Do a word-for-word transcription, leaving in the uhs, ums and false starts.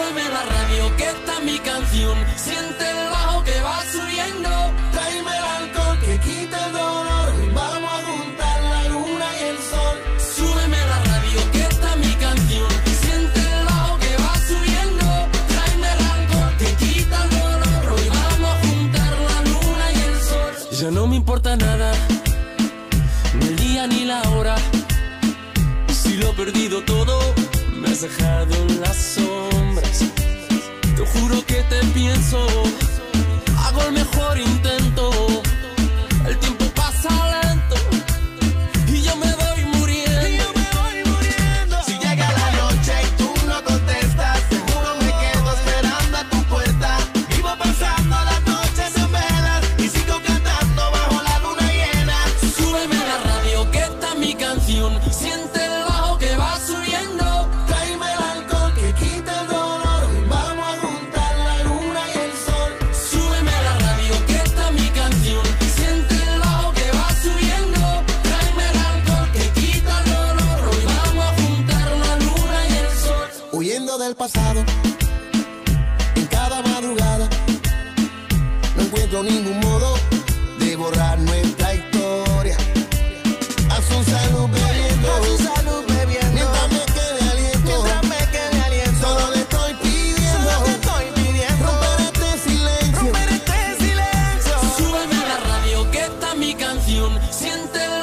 Súbeme la radio que está mi canción. Siente el bajo que va subiendo. Tráeme el alcohol que quita el dolor. Vamos a juntar la luna y el sol. Súbeme la radio que está mi canción. Siente el bajo que va subiendo. Tráeme el alcohol que quita el dolor. Hoy vamos a juntar la luna y el sol. Ya no me importa nada, ni el día ni la hora. Si lo he perdido todo, me has dejado en las sombras. Te juro que te pienso, hago el mejor intento. El tiempo pasa lento y yo me voy muriendo. Y yo me voy muriendo. Si llega la noche y tú no contestas, seguro me quedo esperando a tu puerta. Vivo pasando las noches en velas y sigo cantando bajo la luna llena. Súbeme la radio que está mi canción. Siente el bajo que va subiendo. Tráeme el alcohol que quita el dolor. Vamos a juntar la luna y el sol. Súbeme la radio que está mi canción. Siente el bajo que va subiendo. Tráeme el alcohol que quita el dolor. Hoy vamos a juntar la luna y el sol. Huyendo del pasado, en cada madrugada, no encuentro ningún modo de borrar nuestra historia. A su salud bebiendo, a su salud bebiendo, mientras me quede aliento, mientras me quede aliento. Solo le estoy pidiendo, solo le estoy pidiendo, romper este silencio, romper este silencio. Súbeme la radio que está mi canción. Siente el